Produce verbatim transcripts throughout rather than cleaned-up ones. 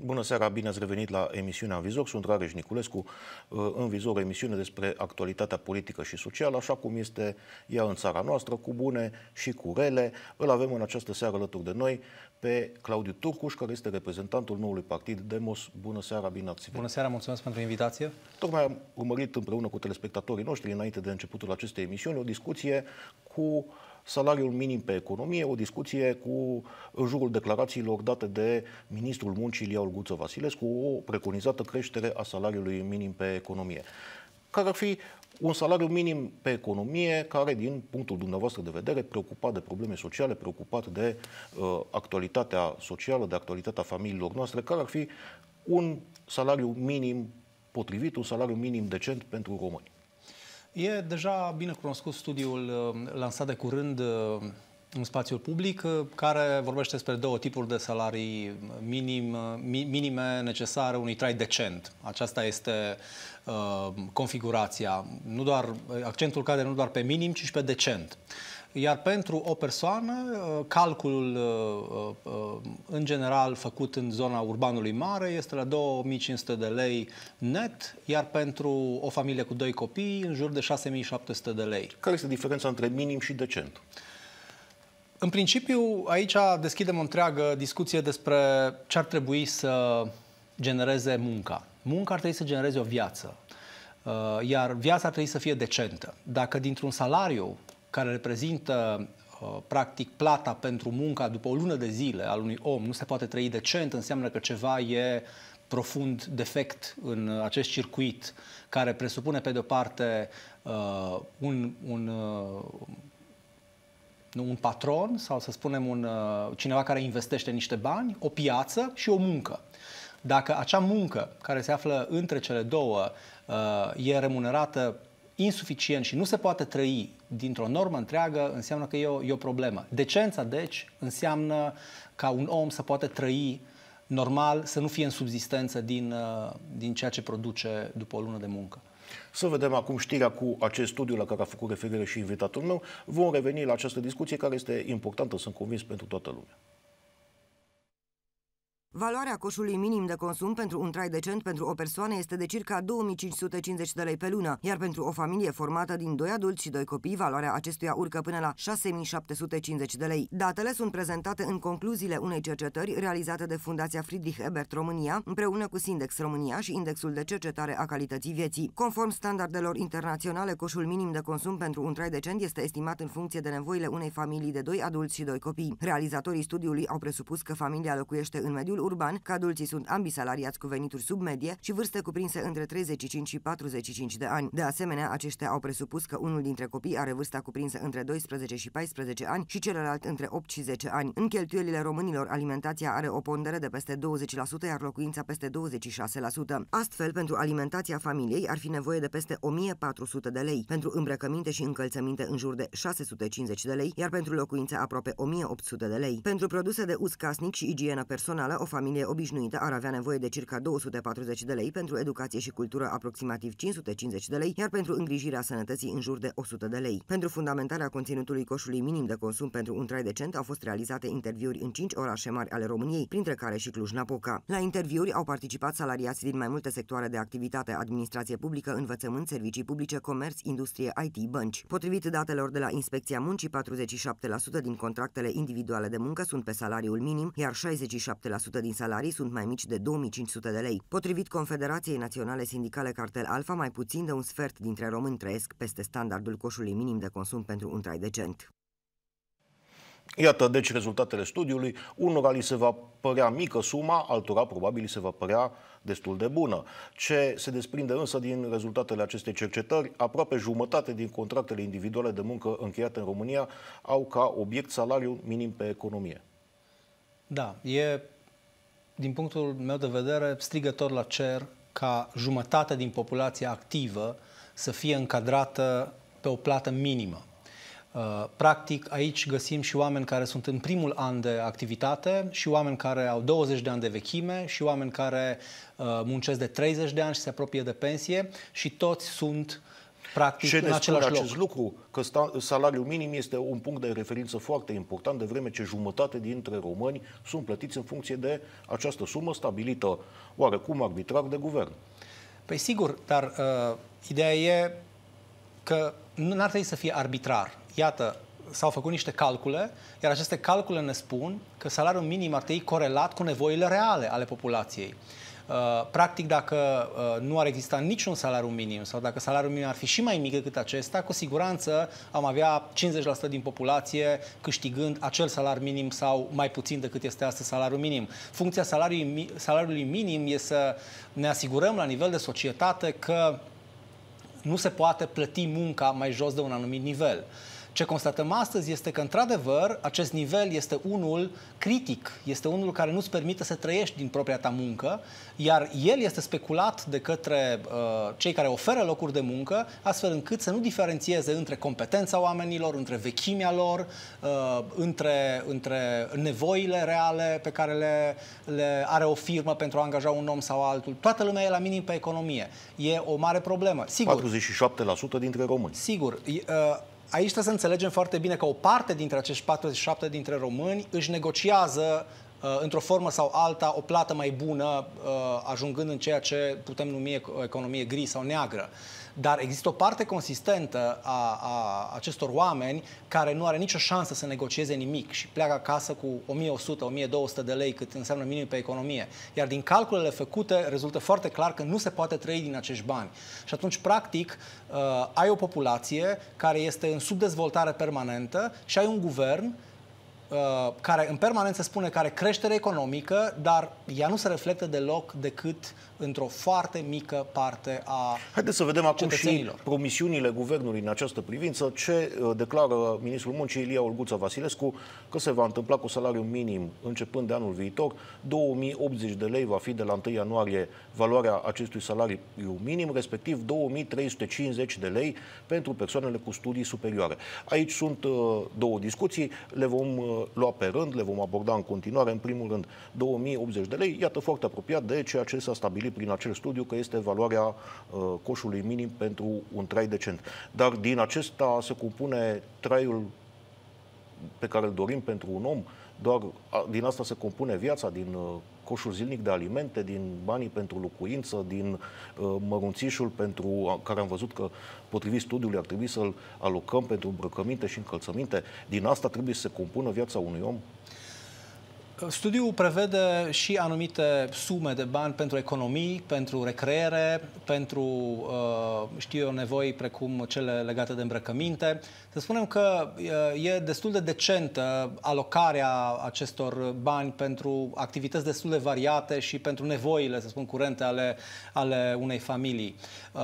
Bună seara, bine ați revenit la emisiunea În Vizor. Sunt Rareș Niculescu. În Vizor, o emisiune despre actualitatea politică și socială, așa cum este ea în țara noastră, cu bune și cu rele. Îl avem în această seară alături de noi pe Claudiu Turcuș, care este reprezentantul noului partid Demos. Bună seara, bine ați venit. Bună seara, mulțumesc pentru invitație. Tocmai am urmărit împreună cu telespectatorii noștri, înainte de începutul acestei emisiuni, o discuție cu salariul minim pe economie, o discuție cu în jurul declarațiilor date de ministrul muncii Ilie Olguță Vasilescu, o preconizată creștere a salariului minim pe economie. Care ar fi un salariu minim pe economie care, din punctul dumneavoastră de vedere, preocupat de probleme sociale, preocupat de uh, actualitatea socială, de actualitatea familiilor noastre, care ar fi un salariu minim potrivit, un salariu minim decent pentru români? E deja bine cunoscut studiul lansat de curând în spațiul public, care vorbește despre două tipuri de salarii minim, minime necesare unui trai decent. Aceasta este uh, configurația. Nu doar, accentul cade nu doar pe minim, ci și pe decent. Iar pentru o persoană, calculul în general făcut în zona urbanului mare este la două mii cinci sute de lei net, iar pentru o familie cu doi copii în jur de șase mii șapte sute de lei. Care este diferența între minim și decent? În principiu, aici deschidem o întreagă discuție despre ce ar trebui să genereze munca. Munca ar trebui să genereze o viață, iar viața ar trebui să fie decentă. Dacă dintr-un salariu care reprezintă, uh, practic, plata pentru munca după o lună de zile al unui om, nu se poate trăi decent, înseamnă că ceva e profund defect în acest circuit, care presupune, pe de-o parte, uh, un, un, uh, un patron, sau să spunem un, uh, cineva care investește niște bani, o piață și o muncă. Dacă acea muncă care se află între cele două uh, e remunerată insuficient și nu se poate trăi dintr-o normă întreagă, înseamnă că e o, e o problemă. Decența, deci, înseamnă ca un om să poată trăi normal, să nu fie în subzistență din, din ceea ce produce după o lună de muncă. Să vedem acum știrea cu acest studiu la care a făcut referire și invitatul meu. Vom reveni la această discuție care este importantă, sunt convins, pentru toată lumea. Valoarea coșului minim de consum pentru un trai decent pentru o persoană este de circa două mii cinci sute cincizeci de lei pe lună, iar pentru o familie formată din doi adulți și doi copii, valoarea acestuia urcă până la șase mii șapte sute cincizeci de lei. Datele sunt prezentate în concluziile unei cercetări realizate de Fundația Friedrich Ebert România, împreună cu Sindex România și Indexul de Cercetare a Calității Vieții. Conform standardelor internaționale, coșul minim de consum pentru un trai decent este estimat în funcție de nevoile unei familii de doi adulți și doi copii. Realizatorii studiului au presupus că familia locuiește în mediul urban, că adulții sunt ambii salariați cu venituri sub medie și vârste cuprinse între treizeci și cinci și patruzeci și cinci de ani. De asemenea, aceștia au presupus că unul dintre copii are vârsta cuprinsă între doisprezece și paisprezece ani și celălalt între opt și zece ani. În cheltuielile românilor, alimentația are o pondere de peste douăzeci la sută, iar locuința peste douăzeci și șase la sută. Astfel, pentru alimentația familiei ar fi nevoie de peste o mie patru sute de lei, pentru îmbrăcăminte și încălțăminte în jur de șase sute cincizeci de lei, iar pentru locuințe aproape o mie opt sute de lei. Pentru produse de uz casnic și igienă personală, o familie obișnuită ar avea nevoie de circa două sute patruzeci de lei, pentru educație și cultură aproximativ cinci sute cincizeci de lei, iar pentru îngrijirea sănătății în jur de o sută de lei. Pentru fundamentarea conținutului coșului minim de consum pentru un trai decent au fost realizate interviuri în cinci orașe mari ale României, printre care și Cluj-Napoca. La interviuri au participat salariați din mai multe sectoare de activitate: administrație publică, învățământ, servicii publice, comerț, industrie, I T, bănci. Potrivit datelor de la Inspecția Muncii, patruzeci și șapte la sută din contractele individuale de muncă sunt pe salariul minim, iar șaizeci și șapte la sută din salarii sunt mai mici de două mii cinci sute de lei. Potrivit Confederației Naționale Sindicale Cartel Alfa, mai puțin de un sfert dintre români trăiesc peste standardul coșului minim de consum pentru un trai decent. Iată, deci, rezultatele studiului. Unora li se va părea mică suma, altora probabil li se va părea destul de bună. Ce se desprinde însă din rezultatele acestei cercetări, aproape jumătate din contractele individuale de muncă încheiate în România au ca obiect salariul minim pe economie. Da, e, din punctul meu de vedere, strigător la cer ca jumătate din populația activă să fie încadrată pe o plată minimă. Practic, aici găsim și oameni care sunt în primul an de activitate, și oameni care au douăzeci de ani de vechime, și oameni care muncesc de treizeci de ani și se apropie de pensie, și toți sunt practic, Ce în ne spune același acest loc. lucru? Că salariul minim este un punct de referință foarte important, de vreme ce jumătate dintre români sunt plătiți în funcție de această sumă stabilită oarecum arbitrar de guvern. Păi sigur, dar uh, ideea e că nu ar trebui să fie arbitrar. Iată, s-au făcut niște calcule, iar aceste calcule ne spun că salariul minim ar trebui corelat cu nevoile reale ale populației. Uh, practic, dacă uh, nu ar exista niciun salariu minim sau dacă salariul minim ar fi și mai mic decât acesta, cu siguranță am avea cincizeci la sută din populație câștigând acel salariu minim sau mai puțin decât este astăzi salariul minim. Funcția salariului, salariului minim este să ne asigurăm la nivel de societate că nu se poate plăti munca mai jos de un anumit nivel. Ce constatăm astăzi este că, într-adevăr, acest nivel este unul critic, este unul care nu-ți permite să trăiești din propria ta muncă, iar el este speculat de către uh, cei care oferă locuri de muncă, astfel încât să nu diferențieze între competența oamenilor, între vechimea lor, uh, între, între nevoile reale pe care le, le are o firmă pentru a angaja un om sau altul. Toată lumea e la minim pe economie. E o mare problemă. Sigur, patruzeci și șapte la sută dintre români. Sigur. Uh, Aici trebuie să înțelegem foarte bine că o parte dintre acești patruzeci și șapte dintre români își negociază uh, într-o formă sau alta o plată mai bună, uh, ajungând în ceea ce putem numi o economie gri sau neagră. Dar există o parte consistentă a, a acestor oameni care nu are nicio șansă să negocieze nimic și pleacă acasă cu o mie o sută - o mie două sute de lei, cât înseamnă minim pe economie. Iar din calculele făcute rezultă foarte clar că nu se poate trăi din acești bani. Și atunci, practic, uh, ai o populație care este în subdezvoltare permanentă și ai un guvern uh, care în permanență spune că are creștere economică, dar ea nu se reflectă deloc decât într-o foarte mică parte a Haideți să vedem acum și cetățenilor. promisiunile guvernului în această privință. Ce uh, declară ministrul muncii Ilie Olguța Vasilescu? Că se va întâmpla cu salariul minim începând de anul viitor. două mii optzeci de lei va fi de la întâi ianuarie valoarea acestui salariu minim, respectiv două mii trei sute cincizeci de lei pentru persoanele cu studii superioare. Aici sunt uh, două discuții, le vom uh, lua pe rând, le vom aborda în continuare. În primul rând, două mii optzeci de lei, iată foarte apropiat de ceea ce s-a stabilit prin acel studiu, că este valoarea uh, coșului minim pentru un trai decent. Dar din acesta se compune traiul pe care îl dorim pentru un om, doar a, din asta se compune viața, din uh, coșul zilnic de alimente, din banii pentru locuință, din uh, mărunțișul pentru uh, care am văzut că, potrivit studiului, ar trebui să-l alocăm pentru îmbrăcăminte și încălțăminte. Din asta trebuie să se compună viața unui om. Studiul prevede și anumite sume de bani pentru economii, pentru recreere, pentru, știu eu, nevoi precum cele legate de îmbrăcăminte. Să spunem că e destul de decentă alocarea acestor bani pentru activități destul de variate și pentru nevoile, să spun, curente ale, ale unei familii.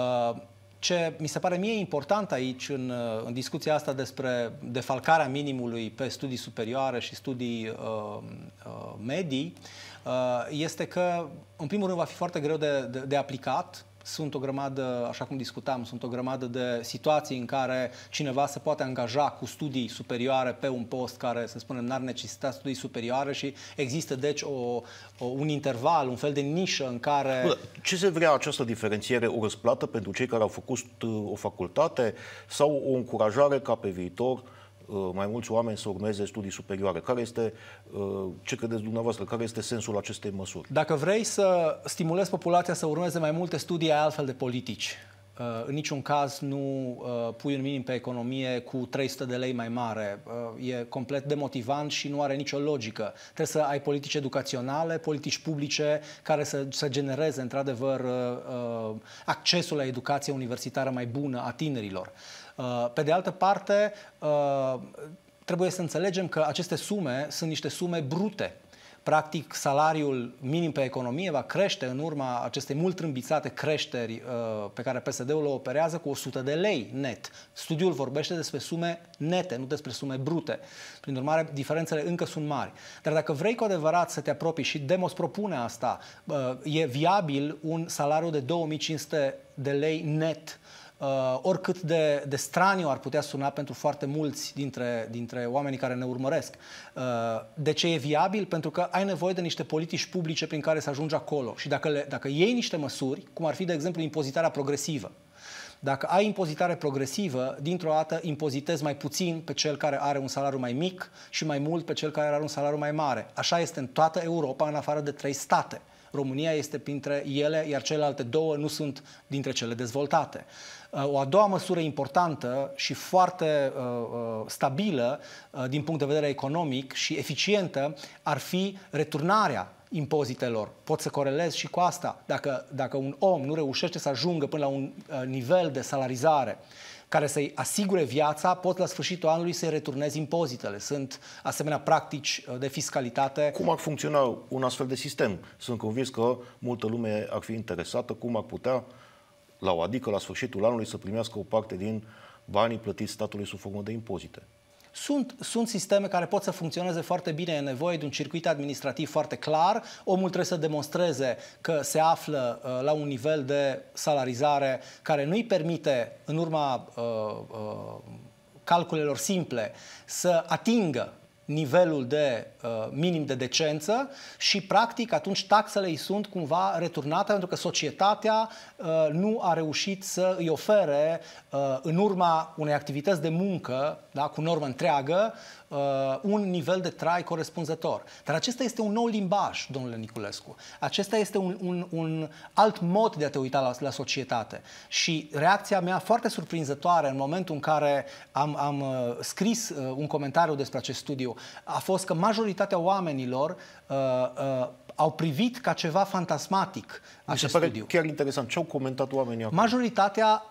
Ce mi se pare mie important aici, în, în discuția asta despre defalcarea minimului pe studii superioare și studii uh, uh, medii, uh, este că, în primul rând, va fi foarte greu de, de, de aplicat. Sunt o grămadă, așa cum discutam, sunt o grămadă de situații în care cineva se poate angaja cu studii superioare pe un post care, să spunem, n-ar necesita studii superioare și există, deci, o, o, un interval, un fel de nișă în care... Ce se vrea această diferențiere? O răsplată pentru cei care au făcut o facultate sau o încurajare ca pe viitor mai mulți oameni să urmeze studii superioare? Care este, ce credeți dumneavoastră, care este sensul acestei măsuri? Dacă vrei să stimulezi populația să urmeze mai multe studii, ai altfel de politici. În niciun caz nu pui un minim pe economie cu trei sute de lei mai mare. E complet demotivant și nu are nicio logică. Trebuie să ai politici educaționale, politici publice care să, să genereze, într-adevăr, accesul la educație universitară mai bună a tinerilor. Pe de altă parte, trebuie să înțelegem că aceste sume sunt niște sume brute. Practic, salariul minim pe economie va crește în urma acestei mult trâmbițate creșteri pe care P S D-ul o operează cu o sută de lei net. Studiul vorbește despre sume nete, nu despre sume brute. Prin urmare, diferențele încă sunt mari. Dar dacă vrei cu adevărat să te apropii, și Demos propune asta, e viabil un salariu de două mii cinci sute de lei net. Uh, oricât de, de straniu ar putea suna pentru foarte mulți dintre, dintre oamenii care ne urmăresc. Uh, de ce e viabil? Pentru că ai nevoie de niște politici publice prin care să ajungi acolo. Și dacă, le, dacă iei niște măsuri, cum ar fi, de exemplu, impozitarea progresivă, Dacă ai impozitare progresivă, dintr-o dată impozitezi mai puțin pe cel care are un salariu mai mic și mai mult pe cel care are un salariu mai mare. Așa este în toată Europa, în afară de trei state. România este printre ele, iar celelalte două nu sunt dintre cele dezvoltate. O a doua măsură importantă și foarte uh, stabilă uh, din punct de vedere economic și eficientă ar fi returnarea impozitelor. Pot să corelez și cu asta. Dacă, dacă un om nu reușește să ajungă până la un uh, nivel de salarizare care să-i asigure viața, pot la sfârșitul anului să-i returnezi impozitele. Sunt asemenea practici de fiscalitate. Cum ar funcționa un astfel de sistem? Sunt convins că multă lume ar fi interesată cum ar putea, la o adică la sfârșitul anului, să primească o parte din banii plătiți statului sub formă de impozite. Sunt, sunt sisteme care pot să funcționeze foarte bine, e nevoie de un circuit administrativ foarte clar, omul trebuie să demonstreze că se află uh, la un nivel de salarizare care nu îi permite, în urma uh, uh, calculelor simple, să atingă nivelul de uh, minim de decență și, practic, atunci taxele îi sunt cumva returnate pentru că societatea uh, nu a reușit să îi ofere, uh, în urma unei activități de muncă, da, cu normă întreagă, uh, un nivel de trai corespunzător. Dar acesta este un nou limbaj, domnule Niculescu. Acesta este un, un, un alt mod de a te uita la, la societate. Și reacția mea foarte surprinzătoare în momentul în care am, am uh, scris uh, un comentariu despre acest studiu a fost că majoritatea oamenilor uh, uh, au privit ca ceva fantasmatic acest Mi se pare studiu. Chiar interesant. Ce au comentat oamenii acum? Majoritatea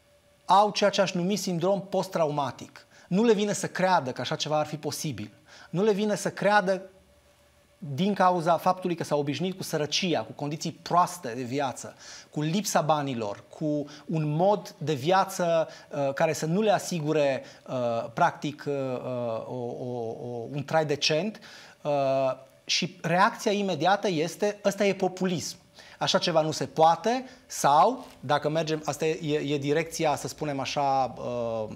au ceea ce aș numi sindrom post-traumatic. Nu le vine să creadă că așa ceva ar fi posibil. Nu le vine să creadă din cauza faptului că s-au obișnuit cu sărăcia, cu condiții proaste de viață, cu lipsa banilor, cu un mod de viață uh, care să nu le asigure uh, practic uh, o, o, o, un trai decent uh, și reacția imediată este: ăsta e populism. Așa ceva nu se poate, sau, dacă mergem, asta e, e direcția, să spunem așa, uh,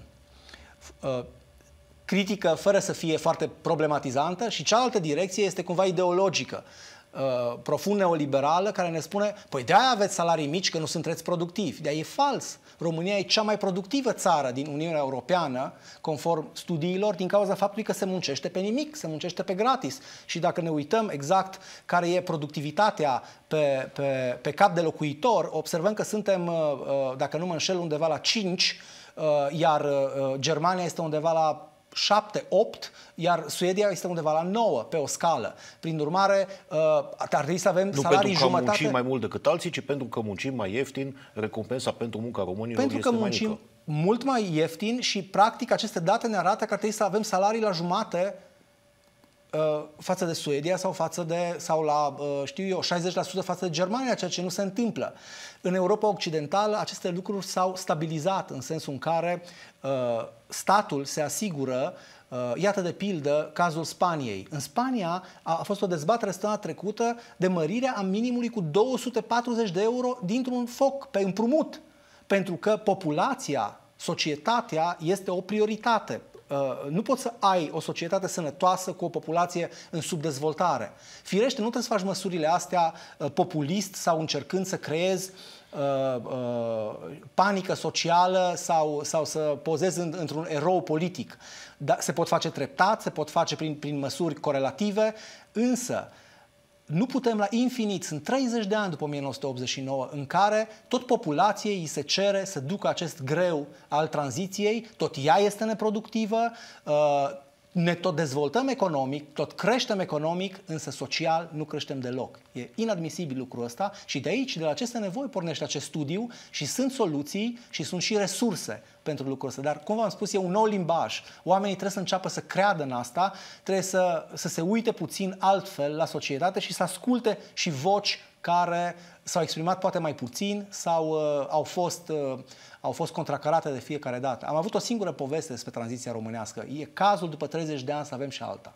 uh, critică fără să fie foarte problematizantă, și cealaltă direcție este cumva ideologică, uh, profund neoliberală, care ne spune: păi de-aia aveți salarii mici, că nu sunteți productivi. De-aia e fals. România e cea mai productivă țară din Uniunea Europeană, conform studiilor, din cauza faptului că se muncește pe nimic, se muncește pe gratis. Și dacă ne uităm exact care e productivitatea pe, pe, pe cap de locuitor, observăm că suntem, uh, dacă nu mă înșel, undeva la cinci, uh, iar uh, Germania este undeva la șapte opt, iar Suedia este undeva la nouă pe o scală. Prin urmare, ar trebui să avem nu salarii pentru că jumătate... muncim mai mult decât alții, ci pentru că muncim mai ieftin, recompensa pentru munca românilor pentru este că mai muncim mică. mult mai ieftin și, practic, aceste date ne arată că ar trebui să avem salarii la jumate uh, față de Suedia sau față de, sau la, uh, știu eu, șaizeci la sută față de Germania, ceea ce nu se întâmplă. În Europa Occidentală aceste lucruri s-au stabilizat în sensul în care uh, statul se asigură. Iată, de pildă, cazul Spaniei. În Spania a fost o dezbatere săptămâna trecută de mărirea a minimului cu două sute patruzeci de euro dintr-un foc, pe împrumut. Pentru că populația, societatea este o prioritate. Nu poți să ai o societate sănătoasă cu o populație în subdezvoltare. Firește, nu trebuie să faci măsurile astea populist sau încercând să creezi Uh, uh, panică socială sau, sau să pozezi în, într-un erou politic. Da, se pot face treptat, se pot face prin, prin măsuri corelative, însă nu putem la infinit. Sunt treizeci de ani după o mie nouă sute optzeci și nouă în care tot populației îi se cere să ducă acest greu al tranziției, tot ea este neproductivă, uh, ne tot dezvoltăm economic, tot creștem economic, însă social nu creștem deloc. E inadmisibil lucrul ăsta și de aici, de la aceste nevoi, pornește acest studiu și sunt soluții și sunt și resurse pentru lucrul ăsta. Dar, cum v-am spus, e un nou limbaj. Oamenii trebuie să înceapă să creadă în asta, trebuie să, să se uite puțin altfel la societate și să asculte și voci care s-au exprimat poate mai puțin sau uh, au fost... Uh, au fost contracarate de fiecare dată. Am avut o singură poveste despre tranziția românească. E cazul după treizeci de ani să avem și alta.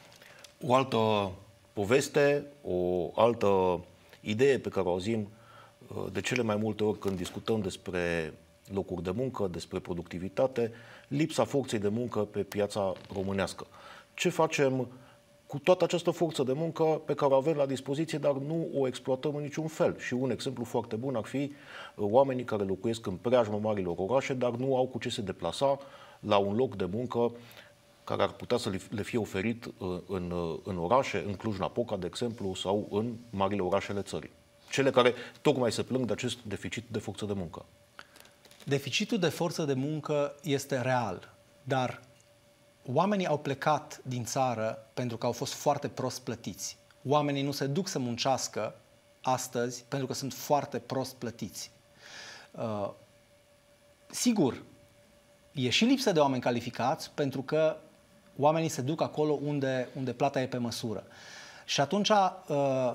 O altă poveste, o altă idee pe care o auzim de cele mai multe ori când discutăm despre locuri de muncă, despre productivitate, lipsa forței de muncă pe piața românească. Ce facem cu toată această forță de muncă pe care o avem la dispoziție, dar nu o exploatăm în niciun fel. Și un exemplu foarte bun ar fi oamenii care locuiesc în preajma marilor orașe, dar nu au cu ce se deplasa la un loc de muncă care ar putea să le fie oferit în, în orașe, în Cluj-Napoca, de exemplu, sau în marile orașele țării. Cele care tocmai se plâng de acest deficit de forță de muncă. Deficitul de forță de muncă este real, dar oamenii au plecat din țară pentru că au fost foarte prost plătiți. Oamenii nu se duc să muncească astăzi pentru că sunt foarte prost plătiți. Uh, sigur, e și lipsă de oameni calificați pentru că oamenii se duc acolo unde, unde plata e pe măsură. Și atunci, uh,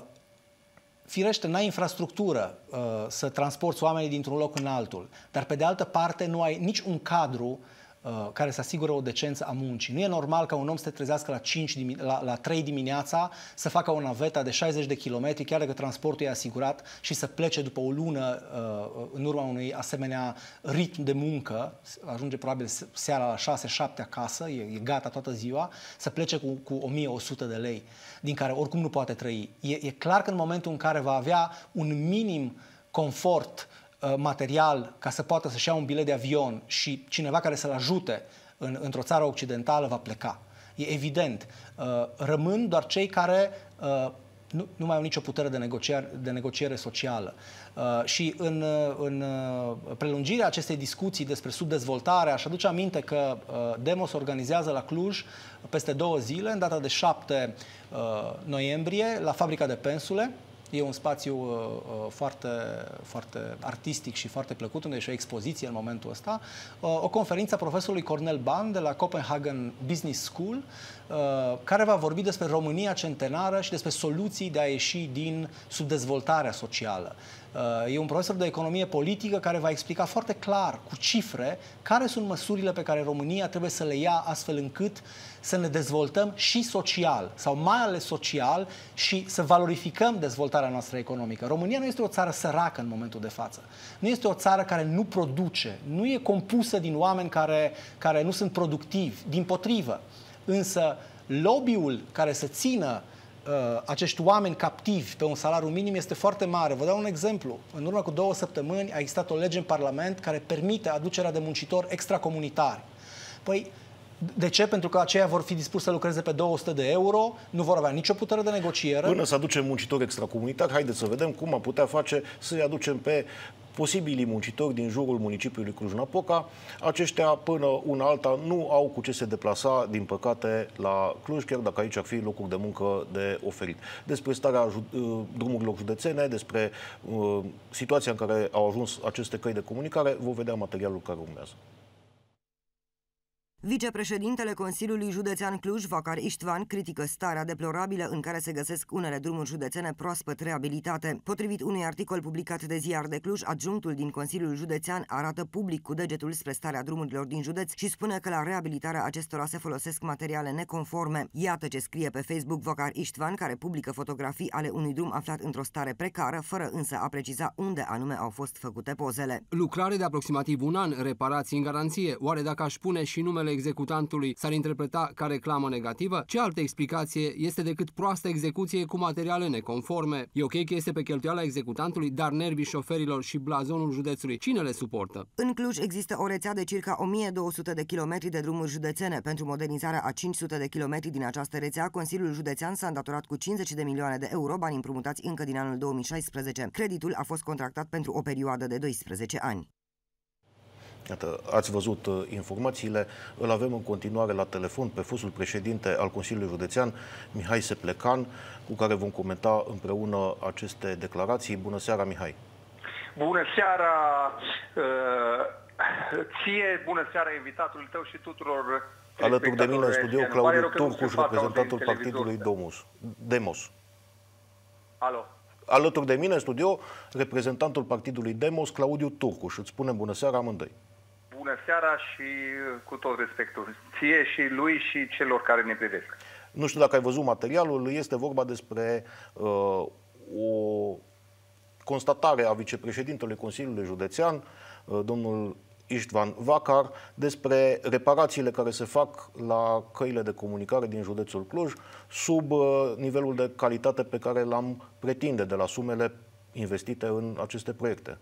firește, n-ai infrastructură uh, să transporti oamenii dintr-un loc în altul, dar pe de altă parte nu ai nici un cadru uh, care să asigură o decență a muncii. Nu e normal ca un om să te trezească la, cinci, la, la trei dimineața, să facă o navetă de șaizeci de kilometri, chiar dacă transportul e asigurat, și să plece după o lună uh, în urma unui asemenea ritm de muncă, ajunge probabil seara la șase șapte acasă, e, e gata toată ziua, să plece cu, cu o mie o sută de lei, din care oricum nu poate trăi. E, e clar că în momentul în care va avea un minim confort uh, material ca să poată să-și ia un bilet de avion și cineva care să-l ajute în, într-o țară occidentală va pleca. E evident. Uh, rămân doar cei care uh, nu, nu mai au nicio putere de negociere, de negociere socială. Uh, și în, în uh, prelungirea acestei discuții despre subdezvoltare, aș aduce aminte că uh, Demos organizează la Cluj peste două zile, în data de șapte noiembrie, la Fabrica de Pensule. E un spațiu uh, foarte, foarte artistic și foarte plăcut, unde e și o expoziție în momentul ăsta. Uh, o conferință a profesorului Cornel Ban de la Copenhagen Business School, uh, care va vorbi despre România centenară și despre soluții de a ieși din subdezvoltarea socială. Uh, e un profesor de economie politică care va explica foarte clar, cu cifre, care sunt măsurile pe care România trebuie să le ia astfel încât să ne dezvoltăm și social, sau mai ales social, și să valorificăm dezvoltarea noastră economică. România nu este o țară săracă în momentul de față. Nu este o țară care nu produce, nu e compusă din oameni care, care nu sunt productivi, dimpotrivă. Însă lobby-ul care să țină uh, acești oameni captivi pe un salariu minim este foarte mare. Vă dau un exemplu. În urmă cu două săptămâni a existat o lege în Parlament care permite aducerea de muncitori extracomunitari. Păi, de ce? Pentru că aceia vor fi dispuși să lucreze pe două sute de euro, nu vor avea nicio putere de negociere. Până să aducem muncitori extracomunitari, haideți să vedem cum am putea face să-i aducem pe posibilii muncitori din jurul municipiului Cluj-Napoca. Aceștia, până una alta, nu au cu ce se deplasa, din păcate, la Cluj, chiar dacă aici ar fi locuri de muncă de oferit. Despre starea drumurilor județene, despre uh, situația în care au ajuns aceste căi de comunicare, vom vedea materialul care urmează. Vicepreședintele Consiliului Județean Cluj, Vacar Istvan, critică starea deplorabilă în care se găsesc unele drumuri județene proaspăt reabilitate. Potrivit unui articol publicat de Ziar de Cluj, adjunctul din Consiliul Județean arată public cu degetul spre starea drumurilor din județ și spune că la reabilitarea acestora se folosesc materiale neconforme. Iată ce scrie pe Facebook Vacar Istvan, care publică fotografii ale unui drum aflat într-o stare precară, fără însă a preciza unde anume au fost făcute pozele. Lucrare de aproximativ un an, reparații în garanție. Oare dacă aș pune și numele executantului, s-ar interpreta ca reclamă negativă? Ce altă explicație este decât proastă execuție cu materiale neconforme? E ok că este pe cheltuiala executantului, dar nervii șoferilor și blazonul județului, cine le suportă? În Cluj există o rețea de circa o mie două sute de kilometri de drumuri județene. Pentru modernizarea a cinci sute de kilometri din această rețea, Consiliul Județean s-a îndatorat cu cincizeci de milioane de euro, bani împrumutați încă din anul două mii șaisprezece. Creditul a fost contractat pentru o perioadă de doisprezece ani. Iată, ați văzut uh, informațiile, îl avem în continuare la telefon pe fostul președinte al Consiliului Județean, Mihai Seplecan, cu care vom comenta împreună aceste declarații. Bună seara, Mihai! Bună seara uh, ție, bună seara invitatului tău și tuturor. Alături de mine în studio Claudiu Turcuș, reprezentantul partidului Demos. Demos. Alo. Alături de mine în studio, reprezentantul partidului Demos, Claudiu Turcuș. Îți spunem bună seara amândoi. Bună seara și cu tot respectul ție și lui și celor care ne privesc. Nu știu dacă ai văzut materialul, este vorba despre uh, o constatare a vicepreședintelui Consiliului Județean, uh, domnul Istvan Vacar despre reparațiile care se fac la căile de comunicare din județul Cluj sub nivelul de calitate pe care l-am pretinde de la sumele investite în aceste proiecte.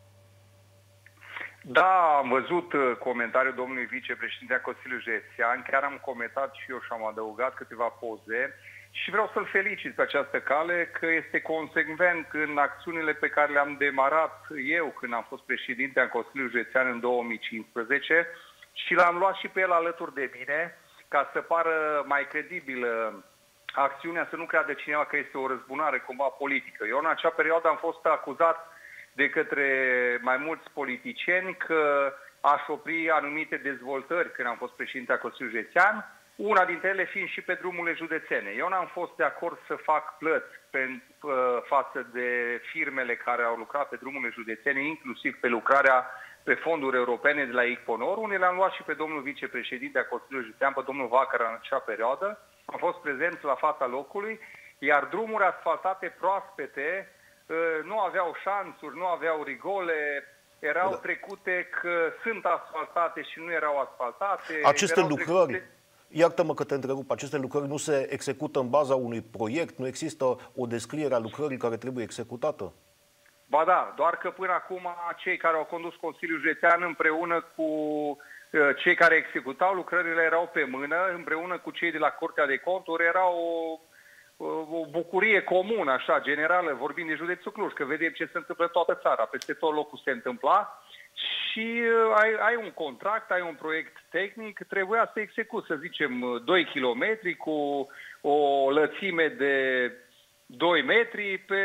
Da, am văzut comentariul domnului vicepreședinte a Consiliului Județean, chiar am comentat și eu și am adăugat câteva poze și vreau să-l felicit pe această cale că este consecvent în acțiunile pe care le-am demarat eu când am fost președinte al Consiliului Județean în două mii cincisprezece și l-am luat și pe el alături de mine ca să pară mai credibilă acțiunea, să nu creadă cineva că este o răzbunare cumva politică. Eu în acea perioadă am fost acuzat de către mai mulți politicieni că aș opri anumite dezvoltări când am fost președinte a Consiliului Județean, una dintre ele fiind și pe drumurile județene. Eu n-am fost de acord să fac plăți pe, față de firmele care au lucrat pe drumurile județene, inclusiv pe lucrarea pe fonduri europene de la ICPONOR, unde le-am luat și pe domnul vicepreședinte a Consiliului Județean, pe domnul Vacar în acea perioadă. Am fost prezenți la fața locului, iar drumuri asfaltate proaspete nu aveau șanțuri, nu aveau rigole, erau da. trecute că sunt asfaltate și nu erau asfaltate. Aceste erau lucrări, trecute... iartă-mă că te întrerup, aceste lucrări nu se execută în baza unui proiect? Nu există o descriere a lucrării care trebuie executată? Ba da, doar că până acum cei care au condus Consiliul Județean împreună cu cei care executau lucrările erau pe mână, împreună cu cei de la Curtea de Conturi, erau o o bucurie comună, așa, generală, vorbind de județul Cluj, că vedem ce se întâmplă în toată țara, peste tot locul se întâmpla și ai, ai un contract, ai un proiect tehnic, trebuia să execuți, să zicem, doi kilometri cu o lățime de doi metri pe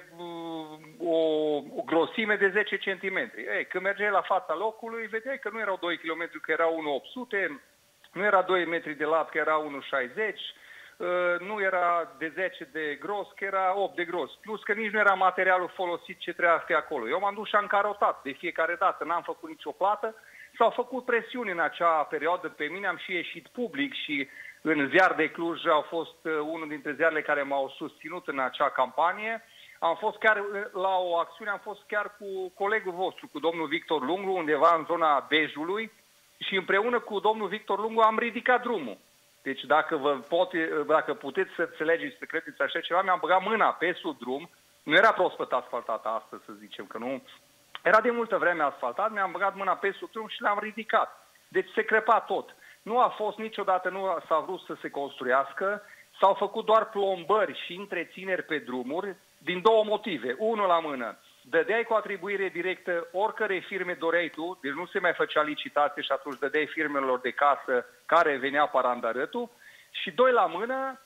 o, o grosime de zece centimetri. Ei, când mergeai la fața locului, vedeai că nu erau doi kilometri, că erau unu virgulă opt sute, nu era doi metri de lat, că era unu virgulă șaizeci, nu era de zece de gros, că era opt de gros. Plus că nici nu era materialul folosit ce trebuia să fie acolo. Eu m-am dus și am carotat de fiecare dată, n-am făcut nicio plată. S-au făcut presiuni în acea perioadă pe mine, am și ieșit public și în Ziar de Cluj au fost unul dintre ziarele care m-au susținut în acea campanie. Am fost chiar la o acțiune, am fost chiar cu colegul vostru, cu domnul Victor Lungu, undeva în zona Bejului și împreună cu domnul Victor Lungu am ridicat drumul. Deci dacă, vă pot, dacă puteți să înțelegeți, să credeți așa ceva, mi-am băgat mâna pe sub drum, nu era proaspăt asfaltată astăzi, să zicem, că nu, era de multă vreme asfaltat, mi-am băgat mâna pe sub drum și l-am ridicat. Deci se crepa tot. Nu a fost niciodată, nu s-a vrut să se construiască, s-au făcut doar plombări și întrețineri pe drumuri, din două motive. Unul la mână, dădeai cu atribuire directă oricărei firme doreai tu, deci nu se mai făcea licitație și atunci dădeai firmelor de casă care venea parandarătul, și doi la mână,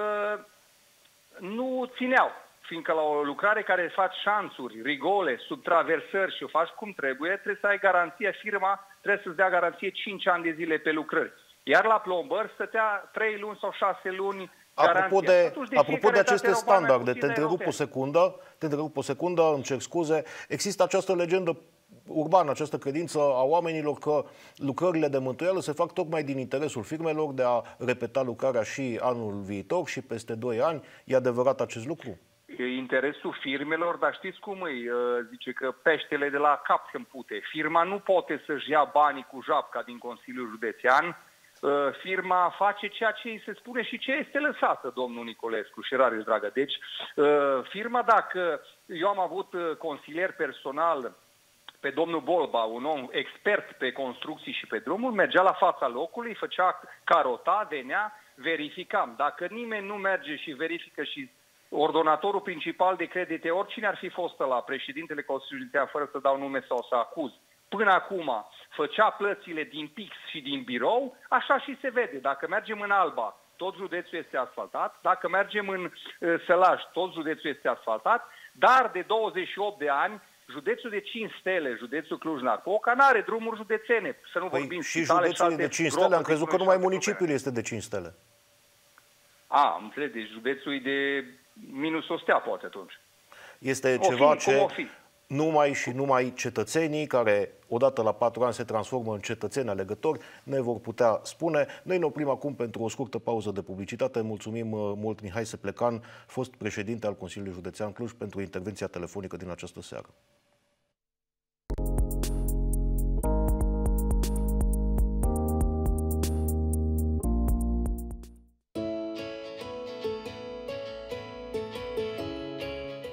nu țineau, fiindcă la o lucrare care faci șanțuri, rigole, subtraversări și o faci cum trebuie, trebuie să ai garanție, firma trebuie să-ți dea garanție cinci ani de zile pe lucrări. Iar la plombări stătea trei luni sau șase luni. Apropo de, de, apropo de aceste standarde, te întrerup o secundă, te întrerup o secundă, îmi cer scuze. Există această legendă urbană, această credință a oamenilor că lucrările de mântuială se fac tocmai din interesul firmelor de a repeta lucrarea și anul viitor și peste doi ani. E adevărat acest lucru? E interesul firmelor, dar știți cum e? Zice că peștele de la cap se împute. Firma nu poate să-și ia banii cu japca din Consiliul Județean. Firma face ceea ce îi se spune și ce este lăsată, domnul Nicolescu și Rareș Dragă. Deci, firma, dacă eu am avut consilier personal pe domnul Bolba, un om expert pe construcții și pe drumuri, mergea la fața locului, făcea carota, venea, verificam. Dacă nimeni nu merge și verifică și ordonatorul principal de credite, oricine ar fi fost la președintele Consiliului Județean, fără să dau nume sau să acuz, până acum făcea plățile din P I X și din birou, așa și se vede. Dacă mergem în Alba, tot județul este asfaltat, dacă mergem în uh, Sălaj, tot județul este asfaltat, dar de douăzeci și opt de ani, județul de cinci stele, județul Cluj-Napoca, n-are drumuri județene. Să nu păi vorbim și județul de cinci stele, am crezut că numai municipiul este de cinci stele. A, am înțeles, deci județul e de minus o stea, poate atunci. Este o ceva fi, ce numai și numai cetățenii care odată la patru ani se transformă în cetățeni alegători ne vor putea spune. Noi ne oprim acum pentru o scurtă pauză de publicitate. Mulțumim mult Mihai Seplecan, fost președinte al Consiliului Județean Cluj, pentru intervenția telefonică din această seară.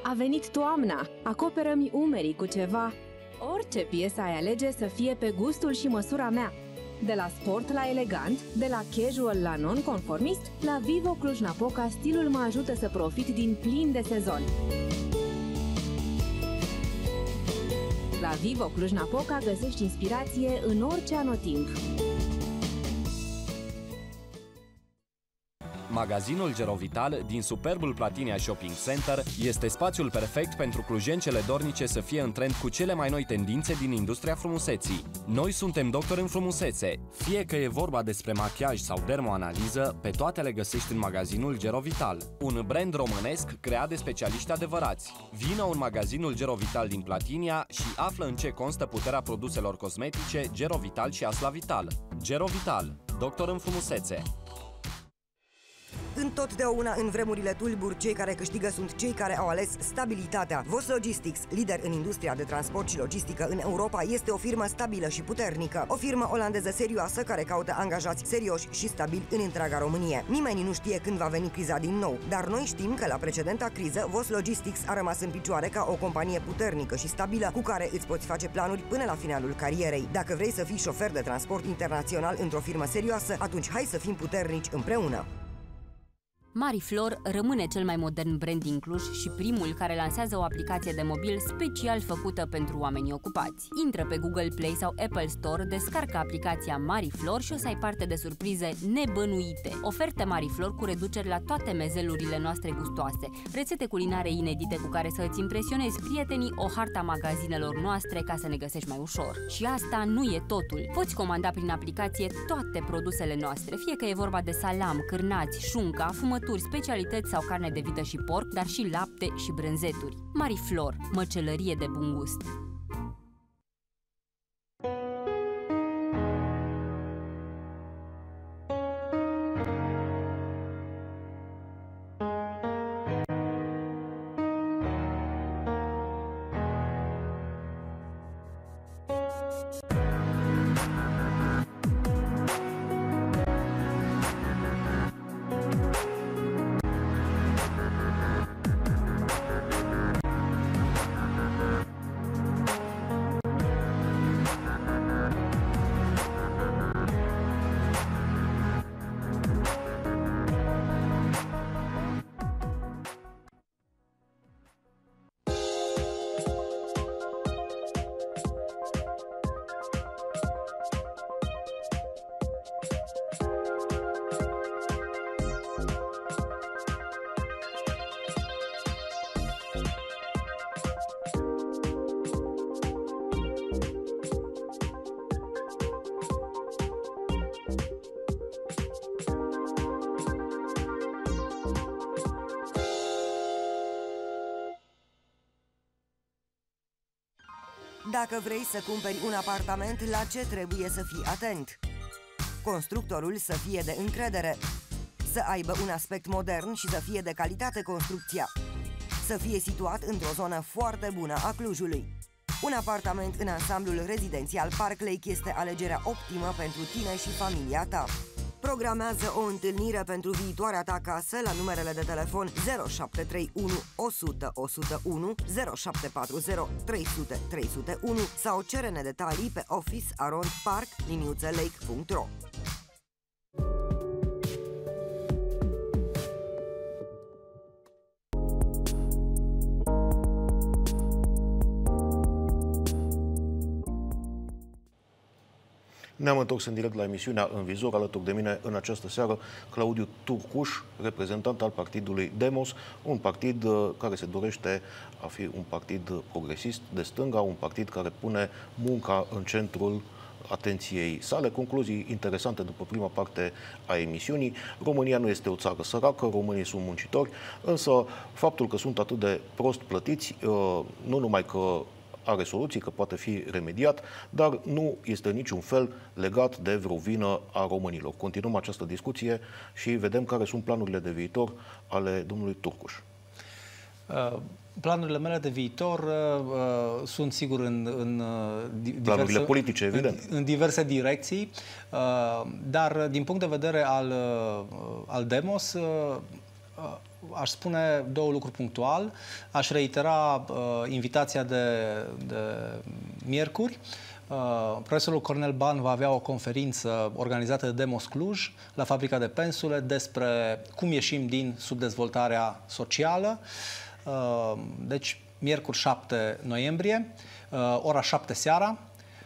A venit toamna, acoperă-mi umerii cu ceva. Orice piesă ai alege să fie pe gustul și măsura mea. De la sport la elegant, de la casual la non-conformist, la Vivo Cluj-Napoca stilul mă ajută să profit din plin de sezon. La Vivo Cluj-Napoca găsești inspirație în orice anotimp. Magazinul Gerovital din superbul Platinia Shopping Center este spațiul perfect pentru clujencele dornice să fie în trend cu cele mai noi tendințe din industria frumuseții. Noi suntem doctori în frumusețe. Fie că e vorba despre machiaj sau dermoanaliză, pe toate le găsești în magazinul Gerovital, un brand românesc creat de specialiști adevărați. Vino în magazinul Gerovital din Platinia și află în ce constă puterea produselor cosmetice Gerovital și Aslavital. Gerovital, doctor în frumusețe. Întotdeauna în vremurile tulburi, cei care câștigă sunt cei care au ales stabilitatea. Vos Logistics, lider în industria de transport și logistică în Europa, este o firmă stabilă și puternică. O firmă olandeză serioasă care caută angajați serioși și stabili în întreaga Românie. Nimeni nu știe când va veni criza din nou, dar noi știm că la precedenta criză Vos Logistics a rămas în picioare ca o companie puternică și stabilă cu care îți poți face planuri până la finalul carierei. Dacă vrei să fii șofer de transport internațional într-o firmă serioasă, atunci hai să fim puternici împreună. Mariflor rămâne cel mai modern brand din Cluj și primul care lansează o aplicație de mobil special făcută pentru oamenii ocupați. Intră pe Google Play sau Apple Store, descarcă aplicația Mariflor și o să ai parte de surprize nebănuite. Oferte Mariflor cu reduceri la toate mezelurile noastre gustoase, rețete culinare inedite cu care să îți impresionezi prietenii, o harta magazinelor noastre ca să ne găsești mai ușor. Și asta nu e totul. Poți comanda prin aplicație toate produsele noastre, fie că e vorba de salam, cârnați, șunca, fumături, specialități sau carne de vită și porc, dar și lapte și brânzeturi. Mariflor, măcelărie de bun gust. Dacă vrei să cumperi un apartament, la ce trebuie să fii atent? Constructorul să fie de încredere, să aibă un aspect modern și să fie de calitate construcția, să fie situat într-o zonă foarte bună a Clujului. Un apartament în ansamblul rezidențial Park Lake este alegerea optimă pentru tine și familia ta. Programează o întâlnire pentru viitoarea ta casă la numerele de telefon zero șapte trei unu o sută o sută unu, zero șapte patru zero trei sute trei sute unu sau cere-ne detalii pe office arond park liniuță lake punct ro. Ne-am întors în direct la emisiunea În Vizor. Alături de mine în această seară Claudiu Turcuș, reprezentant al partidului Demos, un partid care se dorește a fi un partid progresist de stânga, un partid care pune munca în centrul atenției sale. Concluzii interesante după prima parte a emisiunii. România nu este o țară săracă, românii sunt muncitori, însă faptul că sunt atât de prost plătiți, nu numai că are soluții, că poate fi remediat, dar nu este niciun fel legat de vreo vină a românilor. Continuăm această discuție și vedem care sunt planurile de viitor ale domnului Turcuș. Uh, planurile mele de viitor uh, sunt sigur în, în diverse, planurile politice, evident. În, în diverse direcții, uh, dar din punct de vedere al, uh, al Demos, uh, aș spune două lucruri punctual. Aș reitera uh, invitația de, de miercuri. Uh, profesorul Cornel Ban va avea o conferință organizată de Demos Cluj la fabrica de pensule despre cum ieșim din subdezvoltarea socială. Uh, deci, miercuri șapte noiembrie, uh, ora șapte seara.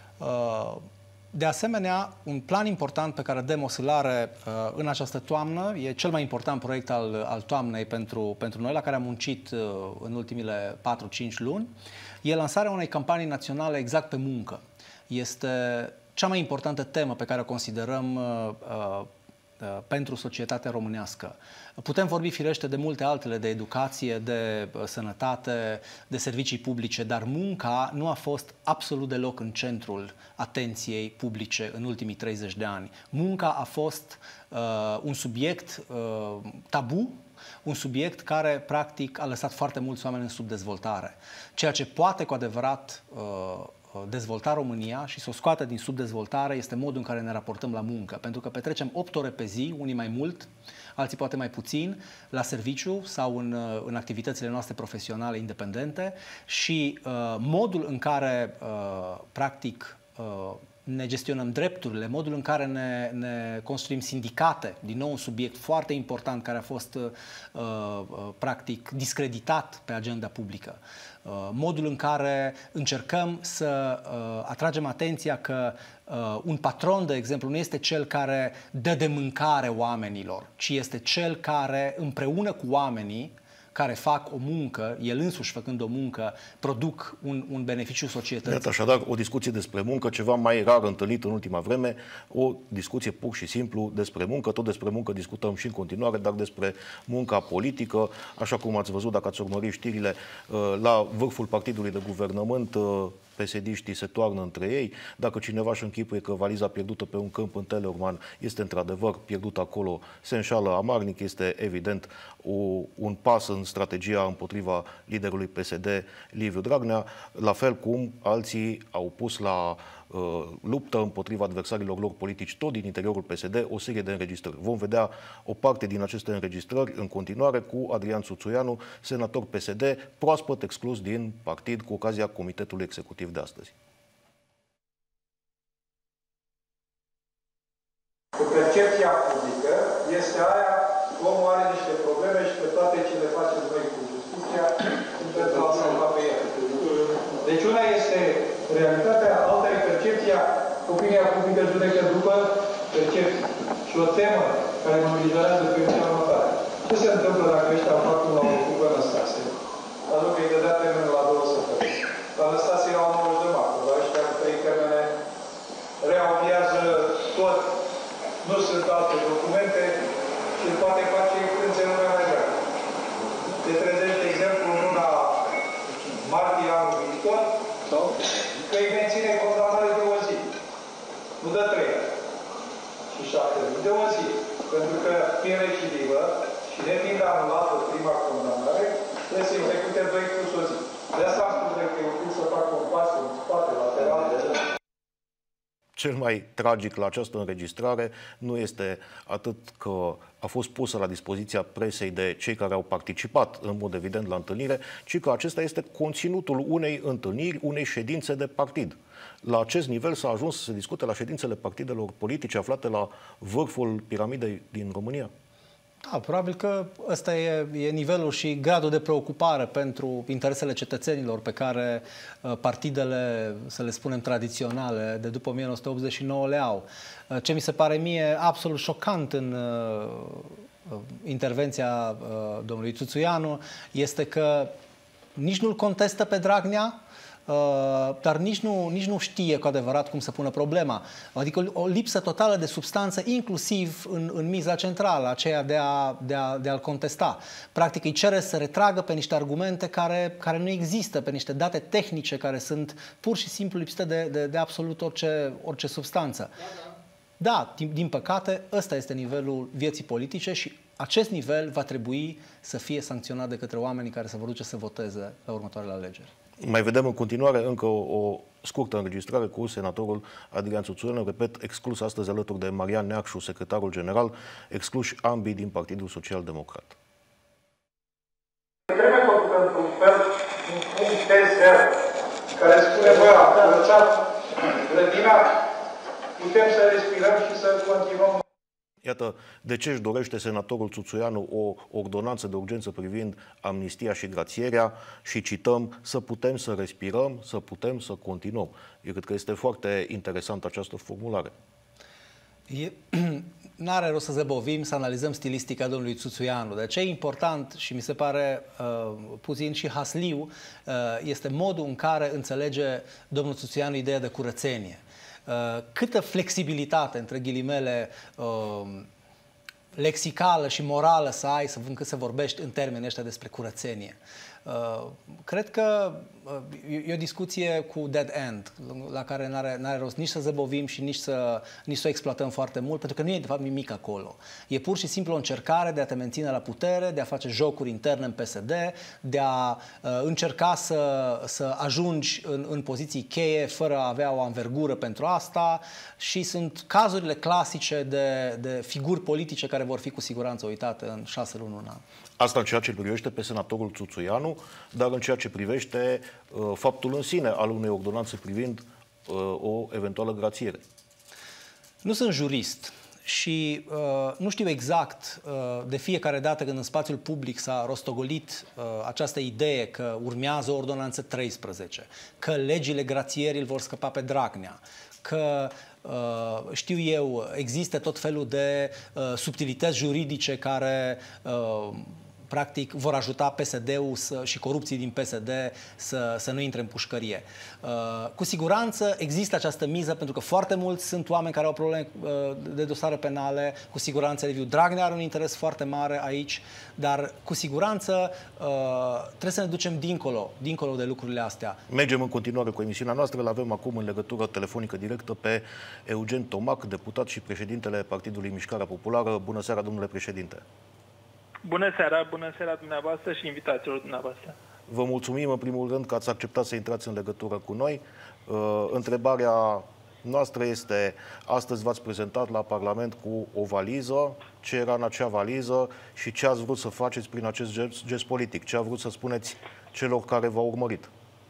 Uh, De asemenea, un plan important pe care Demos îl are uh, în această toamnă, e cel mai important proiect al, al toamnei pentru, pentru noi, la care am muncit uh, în ultimile patru cinci luni, e lansarea unei campanii naționale exact pe muncă. Este cea mai importantă temă pe care o considerăm uh, uh, pentru societatea românească. Putem vorbi firește de multe altele, de educație, de sănătate, de servicii publice, dar munca nu a fost absolut deloc în centrul atenției publice în ultimii treizeci de ani. Munca a fost uh, un subiect uh, tabu, un subiect care practic a lăsat foarte mulți oameni în subdezvoltare. Ceea ce poate cu adevărat uh, dezvolta România și să o scoată din subdezvoltare este modul în care ne raportăm la muncă. Pentru că petrecem opt ore pe zi, unii mai mult, alții poate mai puțin, la serviciu sau în, în activitățile noastre profesionale independente și uh, modul în care, uh, practic, uh, ne gestionăm drepturile, modul în care ne, ne construim sindicate, din nou un subiect foarte important care a fost uh, uh, practic discreditat pe agenda publică. Uh, modul în care încercăm să uh, atragem atenția că uh, un patron, de exemplu, nu este cel care dă de mâncare oamenilor, ci este cel care împreună cu oamenii care fac o muncă, el însuși făcând o muncă, produc un, un beneficiu societății. Iată, așadar, o discuție despre muncă, ceva mai rar întâlnit în ultima vreme, o discuție pur și simplu despre muncă, tot despre muncă discutăm și în continuare, dar despre munca politică, așa cum ați văzut, dacă ați urmărit știrile, la vârful partidului de guvernământ, P S D-știi se toarnă între ei. Dacă cineva își închipuie că valiza pierdută pe un câmp în Teleorman este într-adevăr pierdută acolo, se înșală amarnic, este evident o, un pas în strategia împotriva liderului P S D, Liviu Dragnea, la fel cum alții au pus la uh, luptă împotriva adversarilor lor politici, tot din interiorul P S D, o serie de înregistrări. Vom vedea o parte din aceste înregistrări în continuare cu Adrian Țuțuianu, senator P S D, proaspăt exclus din partid cu ocazia Comitetului Executiv de astăzi. Cu percepția publică este aia, omul are niște probleme și pe toate ce le facem noi cu justiția, sunt pentru a salva pe el. Deci una este realitatea, alta e percepția, opinia publică judecă după percepție. Și o temă care mă îngrijorează pe mine următoare. Ce se întâmplă dacă ăștia fac un la o cupă Năstase? Aduc că îi dădea termenul la două săptămâni. La Năstase era un nouăzeci de martie, la ăștia cu trei termene reaudiază tot. Nu sunt alte documente și îl poate face când se lumea mai vrea. Te trezești, de exemplu, în luna martie anul viitor, sau că îi menține condamnare de o zi. Nu dă trei și șapte luni, de o zi. Pentru că prin recidivă și nefiind anulată prima condamnare, trebuie să execute doi plus o zi. De asta am spus că e util să fac un pas în spate, lateral, de Cel mai tragic la această înregistrare nu este atât că a fost pusă la dispoziția presei de cei care au participat în mod evident la întâlnire, ci că acesta este conținutul unei întâlniri, unei ședințe de partid. La acest nivel s-a ajuns să se discute la ședințele partidelor politice aflate la vârful piramidei din România. Da, probabil că ăsta e, e nivelul și gradul de preocupare pentru interesele cetățenilor pe care uh, partidele, să le spunem, tradiționale de după o mie nouă sute optzeci și nouă le au. Uh, ce mi se pare mie absolut șocant în uh, intervenția uh, domnului Țuțuianu este că nici nu-l contestă pe Dragnea, Uh, dar nici nu, nici nu știe cu adevărat cum să pună problema. Adică o, o lipsă totală de substanță, inclusiv în, în miza centrală, aceea de, a, de, a, de a-l contesta. Practic îi cere să retragă pe niște argumente care, care nu există, pe niște date tehnice care sunt pur și simplu lipsite de, de, de absolut orice, orice substanță. Da, din, din păcate, ăsta este nivelul vieții politice și acest nivel va trebui să fie sancționat de către oamenii care se vor duce să voteze la următoarele alegeri. Mai vedem în continuare încă o, o scurtă înregistrare cu senatorul Adrian Țuțuianu, repet, exclus astăzi alături de Marian Neacșu, secretarul general, excluși ambii din Partidul Social Democrat. putem să respirăm și să continuăm. Iată de ce își dorește senatorul Țuțuianu o ordonanță de urgență privind amnistia și grațierea și cităm: să putem să respirăm, să putem să continuăm. Eu cred că este foarte interesantă această formulare. N-are rost să zăbovim, să analizăm stilistica domnului Țuțuianu. De ce e important și mi se pare uh, puțin și hasliu uh, este modul în care înțelege domnul Țuțuianu ideea de curățenie. Uh, câtă flexibilitate, între ghilimele, uh, lexicală și morală să ai, să încât să vorbești în termenii ăștia despre curățenie. Uh, cred că uh, e o discuție cu dead end, la care n-are, n-are rost nici să zăbovim și nici să, nici să o exploatăm foarte mult, pentru că nu e de fapt nimic acolo. E pur și simplu o încercare de a te menține la putere, de a face jocuri interne în P S D, de a uh, încerca să, să ajungi în, în poziții cheie fără a avea o anvergură pentru asta, și sunt cazurile clasice de, de figuri politice care vor fi cu siguranță uitate în șase luni, un an. Asta în ceea ce privește pe senatorul Țuțuianu, dar în ceea ce privește uh, faptul în sine al unei ordonanțe privind uh, o eventuală grațiere. Nu sunt jurist și uh, nu știu exact uh, de fiecare dată când în spațiul public s-a rostogolit uh, această idee că urmează o ordonanță treisprezece, că legile grațierii îl vor scăpa pe Dragnea, că Uh, știu eu, există tot felul de uh, subtilități juridice care uh, practic vor ajuta P S D-ul să, și corupții din P S D să, să nu intre în pușcărie. Uh, cu siguranță există această miză, pentru că foarte mulți sunt oameni care au probleme uh, de dosare penale. Cu siguranță Liviu Dragnea are un interes foarte mare aici, dar cu siguranță uh, trebuie să ne ducem dincolo, dincolo de lucrurile astea. Mergem în continuare cu emisiunea noastră. Îl avem acum în legătură telefonică directă pe Eugen Tomac, deputat și președintele Partidului Mișcarea Populară. Bună seara, domnule președinte! Bună seara, bună seara dumneavoastră și invitațiilor dumneavoastră. Vă mulțumim în primul rând că ați acceptat să intrați în legătură cu noi. Uh, întrebarea noastră este: astăzi v-ați prezentat la Parlament cu o valiză. Ce era în acea valiză și ce ați vrut să faceți prin acest gest, gest politic? Ce a vrut să spuneți celor care v-au urmărit?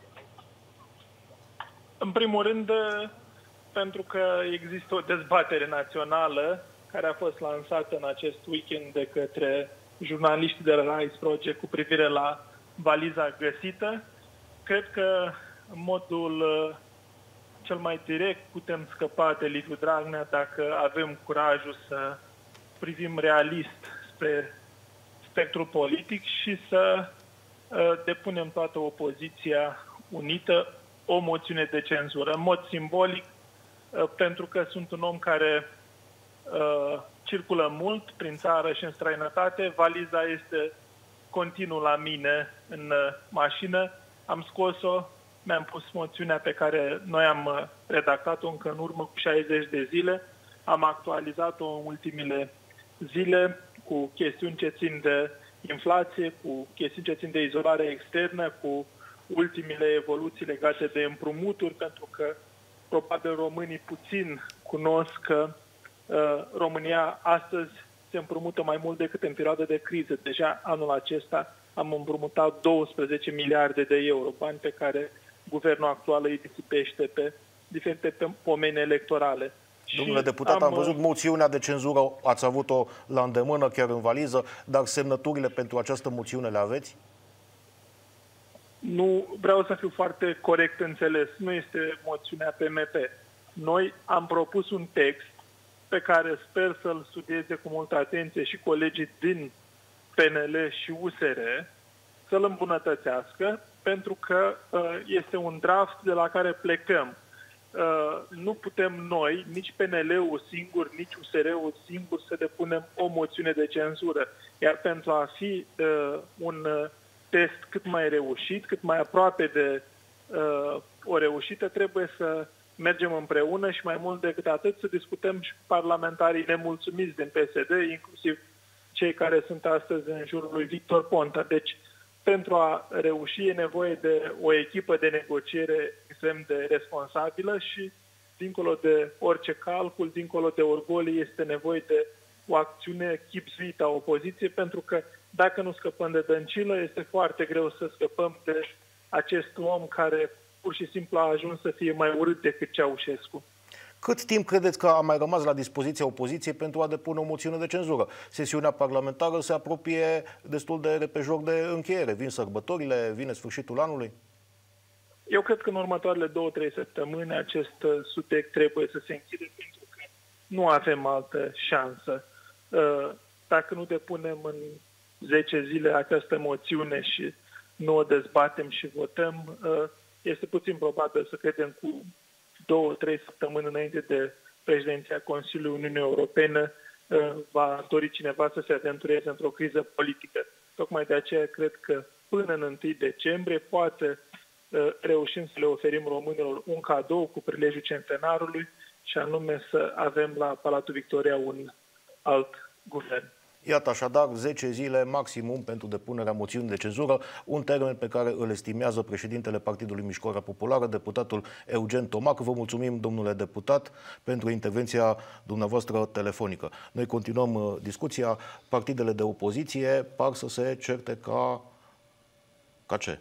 În primul rând, pentru că există o dezbatere națională care a fost lansată în acest weekend de către jurnaliștii de la Rise Project cu privire la valiza găsită. Cred că în modul cel mai direct putem scăpa de Liviu Dragnea dacă avem curajul să privim realist spre spectrul politic și să depunem toată opoziția unită o moțiune de cenzură. În mod simbolic, pentru că sunt un om care circulă mult prin țară și în străinătate. Valiza este continuu la mine în mașină. Am scos-o, mi-am pus moțiunea pe care noi am redactat-o încă în urmă cu șaizeci de zile. Am actualizat-o în ultimile zile cu chestiuni ce țin de inflație, cu chestiuni ce țin de izolare externă, cu ultimile evoluții legate de împrumuturi, pentru că probabil românii puțin cunosc că România astăzi se împrumută mai mult decât în perioada de criză. Deja anul acesta am împrumutat douăsprezece miliarde de euro, bani pe care guvernul actual îi disipește pe diferite pomeni electorale. Domnule deputat, am... am văzut moțiunea de cenzură, ați avut-o la îndemână, chiar în valiză, dar semnăturile pentru această moțiune le aveți? Nu, vreau să fiu foarte corect înțeles. Nu este moțiunea P M P. Noi am propus un text pe care sper să-l studieze cu multă atenție și colegii din P N L și U S R, să-l îmbunătățească, pentru că uh, este un draft de la care plecăm. Uh, nu putem noi, nici P N L-ul singur, nici U S R-ul singur, să depunem o moțiune de cenzură. Iar pentru a fi uh, un test cât mai reușit, cât mai aproape de uh, o reușită, trebuie să mergem împreună și mai mult decât atât să discutăm și cu parlamentarii nemulțumiți din P S D, inclusiv cei care sunt astăzi în jurul lui Victor Ponta. Deci, pentru a reuși e nevoie de o echipă de negociere extrem de responsabilă și, dincolo de orice calcul, dincolo de orgolii, este nevoie de o acțiune chibzuită a opoziției, pentru că dacă nu scăpăm de Dăncilă, este foarte greu să scăpăm de acest om care pur și simplu a ajuns să fie mai urât decât Ceaușescu. Cât timp credeți că a mai rămas la dispoziția opoziției pentru a depune o moțiune de cenzură? Sesiunea parlamentară se apropie destul de repejor de încheiere. Vin sărbătorile, vine sfârșitul anului? Eu cred că în următoarele două, trei săptămâni acest subiect trebuie să se închide, pentru că nu avem altă șansă. Dacă nu depunem în zece zile această moțiune și nu o dezbatem și votăm, este puțin probabil să credem cu două, trei săptămâni înainte de președinția Consiliului Uniunii Europene va dori cineva să se aventureze într-o criză politică. Tocmai de aceea cred că până în întâi decembrie poate reușim să le oferim românilor un cadou cu prilejul centenarului și anume să avem la Palatul Victoria un alt guvern. Iată așadar zece zile maximum pentru depunerea moțiunii de cenzură, un termen pe care îl estimează președintele Partidului Mișcarea Populară, deputatul Eugen Tomac. Vă mulțumim, domnule deputat, pentru intervenția dumneavoastră telefonică. Noi continuăm discuția. Partidele de opoziție par să se certe ca... ca ce?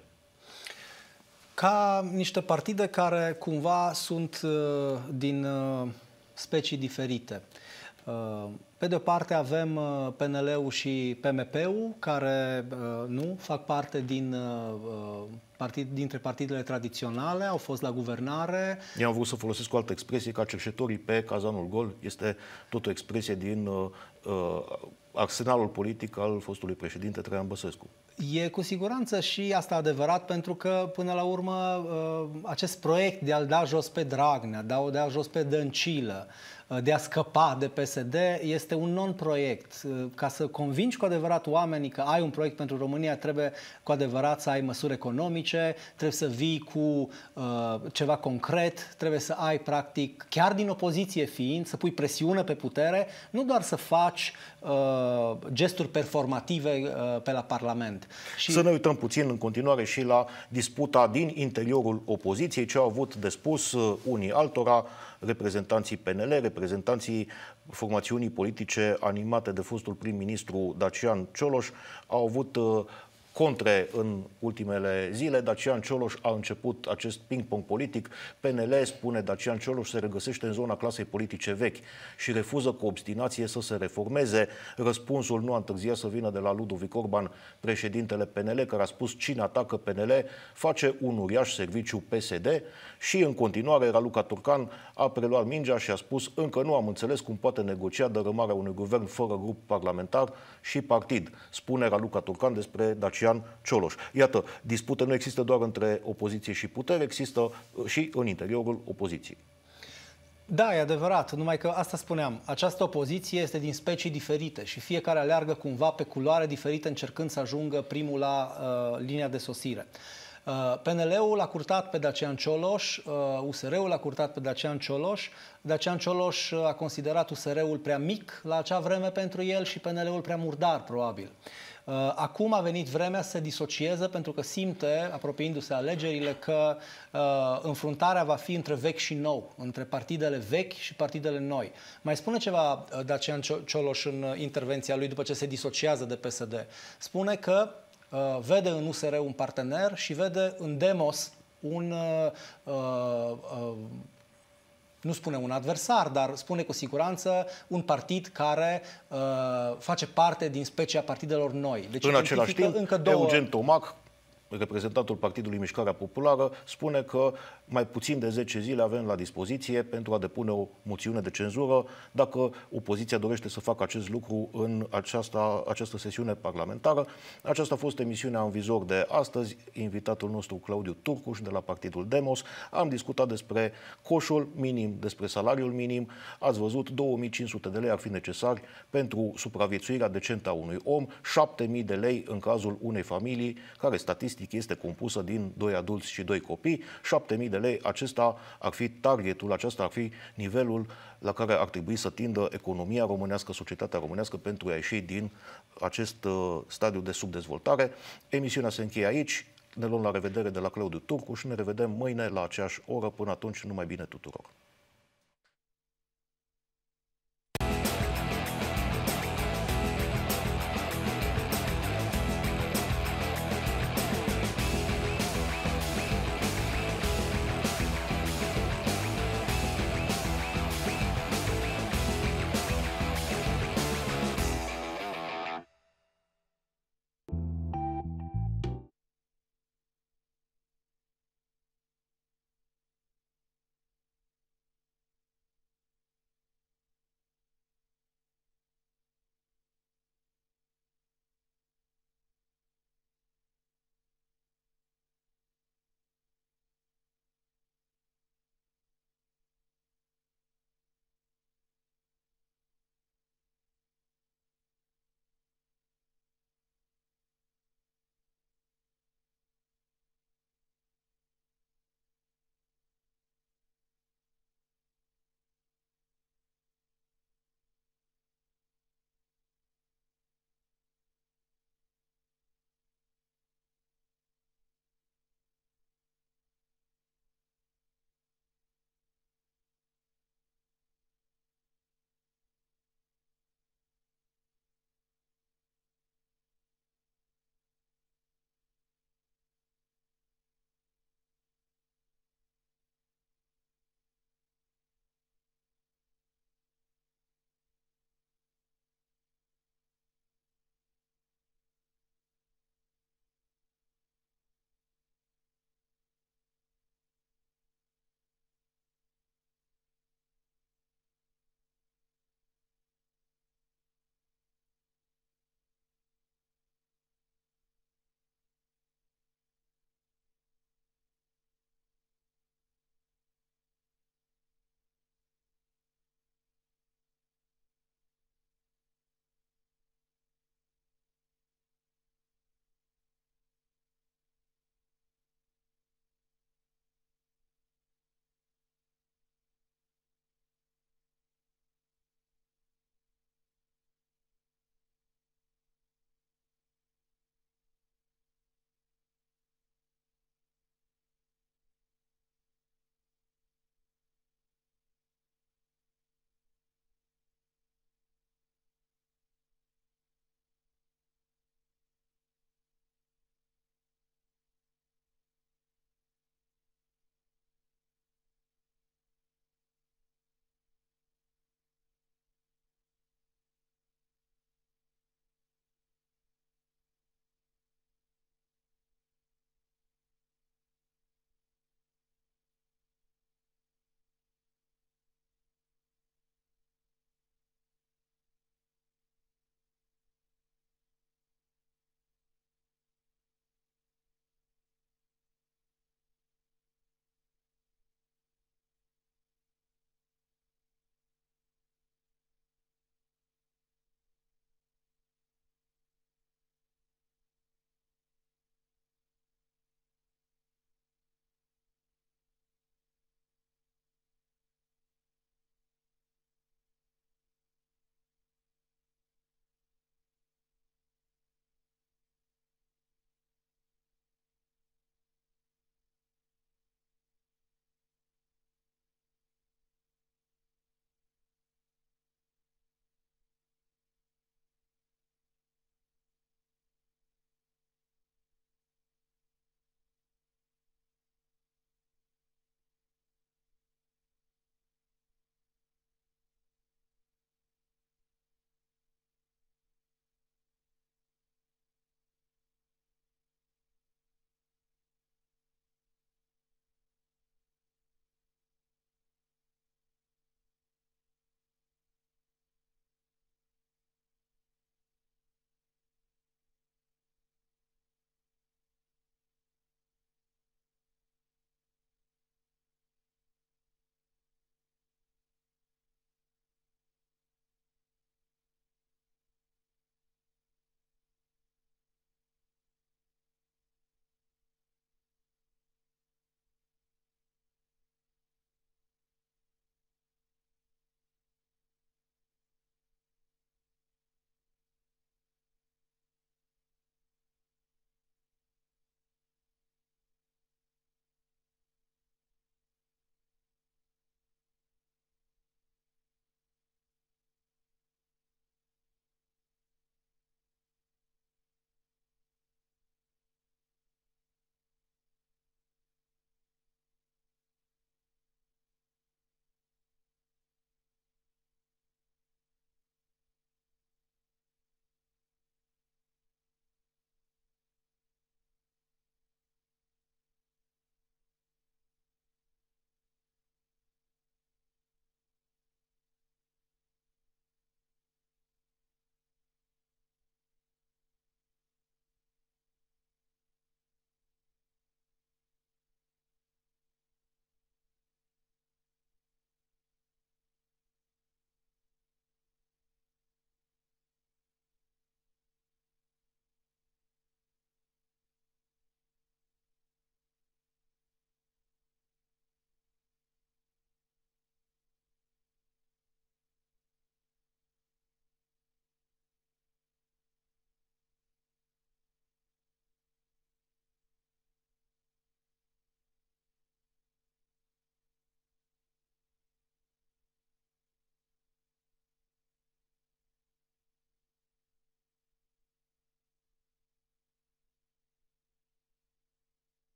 Ca niște partide care cumva sunt uh, din uh, specii diferite. Uh, Pe de o parte avem P N L-ul și P M P-ul, care uh, nu fac parte din, uh, partid, dintre partidele tradiționale, au fost la guvernare. Eu am vrut să folosesc o altă expresie, ca cerșetorii pe cazanul gol. Este tot o expresie din uh, arsenalul politic al fostului președinte Traian Băsescu. E cu siguranță și asta adevărat, pentru că, până la urmă, acest proiect de a-l da jos pe Dragnea, de a-l da jos pe Dăncilă, de a scăpa de P S D, este un non-proiect. Ca să convingi cu adevărat oamenii că ai un proiect pentru România, trebuie cu adevărat să ai măsuri economice, trebuie să vii cu uh, ceva concret, trebuie să ai, practic, chiar din opoziție fiind, să pui presiune pe putere, nu doar să faci uh, gesturi performative uh, pe la Parlament. Și... Să ne uităm puțin în continuare și la disputa din interiorul opoziției, ce au avut de spus unii altora, reprezentanții P N L, reprezentanții formațiunii politice animate de fostul prim-ministru Dacian Cioloș, au avut uh, contre în ultimele zile. Dacian Cioloș a început acest ping-pong politic. P N L, spune Dacian Cioloș, se regăsește în zona clasei politice vechi și refuză cu obstinație să se reformeze. Răspunsul nu a întârziat să vină de la Ludovic Orban, președintele P N L, care a spus: cine atacă P N L face un uriaș serviciu P S D. Și în continuare Raluca Turcan a preluat mingea și a spus: încă nu am înțeles cum poate negocia dărâmarea unui guvern fără grup parlamentar și partid, spune Raluca Turcan despre Dacian Cioloș. Iată, dispută nu există doar între opoziție și putere, există și în interiorul opoziției. Da, e adevărat, numai că asta spuneam, această opoziție este din specii diferite și fiecare aleargă cumva pe culoare diferită, încercând să ajungă primul la uh, linia de sosire. P N L-ul l-a curtat pe Dacian Cioloș, U S R-ul l-a curtat pe Dacian Cioloș. Dacian Cioloș a considerat U S R-ul prea mic la acea vreme pentru el și P N L-ul prea murdar, probabil. Acum a venit vremea să se disocieze, pentru că simte, apropiindu-se alegerile, că uh, înfruntarea va fi între vechi și nou, între partidele vechi și partidele noi. Mai spune ceva Dacian Cioloș în intervenția lui după ce se disociază de P S D. Spune că Uh, vede în U S R un partener și vede în Demos un, uh, uh, nu spune un adversar, dar spune cu siguranță un partid care uh, face parte din specia partidelor noi. Deci în același timp, încă două... Eugen Tomac, reprezentantul Partidului Mișcarea Populară, spune că mai puțin de zece zile avem la dispoziție pentru a depune o moțiune de cenzură dacă opoziția dorește să facă acest lucru în această, această sesiune parlamentară. Aceasta a fost emisiunea În Vizor de astăzi. Invitatul nostru Claudiu Turcuș de la Partidul Demos. Am discutat despre coșul minim, despre salariul minim. Ați văzut, două mii cinci sute de lei ar fi necesari pentru supraviețuirea decentă a unui om, șapte mii de lei în cazul unei familii care statistic este compusă din doi adulți și doi copii, șapte mii de lei, acesta ar fi targetul, acesta ar fi nivelul la care ar trebui să tindă economia românească, societatea românească pentru a ieși din acest uh, stadiu de subdezvoltare. Emisiunea se încheie aici, ne luăm la revedere de la Claudiu Turcu și ne revedem mâine la aceeași oră. Până atunci, numai bine tuturor!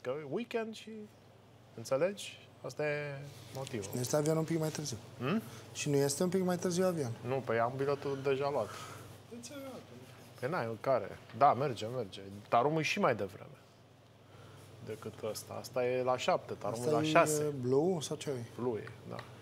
că weekend și... Înțelegi? Asta e motivul. Nu este avion un pic mai târziu. Hmm? Și nu este un pic mai târziu avion. Nu, păi am biletul deja luat. Păi n-ai, care? Da, merge, merge. Tarumul e și mai devreme decât ăsta. Asta e la șapte, tarumul e la șase. Blue sau ce e? Blue e, da.